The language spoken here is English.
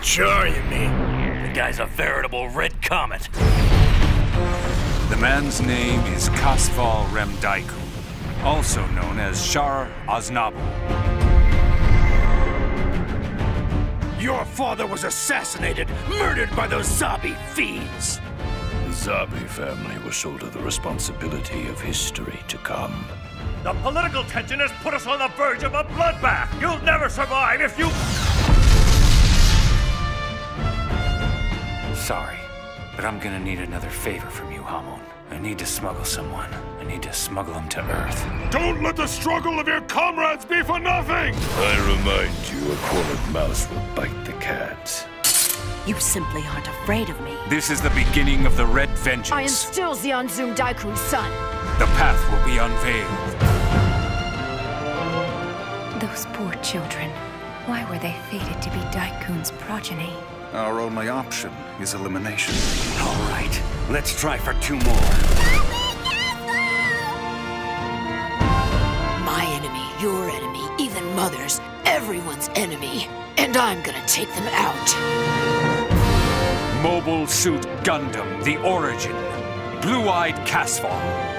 Char, you mean? The guy's a veritable red comet. The man's name is Kasval Rem Deikun, also known as Shar Aznabu. Your father was assassinated, murdered by those Zabi fiends. The Zabi family will shoulder the responsibility of history to come. The political tension has put us on the verge of a bloodbath. You'll never survive if you... Sorry, but I'm gonna need another favor from you, Hamon. I need to smuggle someone. I need to smuggle him to Earth. Don't let the struggle of your comrades be for nothing! I remind you, a cornered mouse will bite the cat. You simply aren't afraid of me. This is the beginning of the Red Vengeance. I am still Zeon Zum Daikun's son. The path will be unveiled. Those poor children. Why were they fated to be Daikun's progeny? Our only option is elimination. All right, let's try for 2 more. My enemy, your enemy, even Mother's, everyone's enemy. And I'm gonna take them out. Mobile Suit Gundam, The Origin. Blue-Eyed Kasval.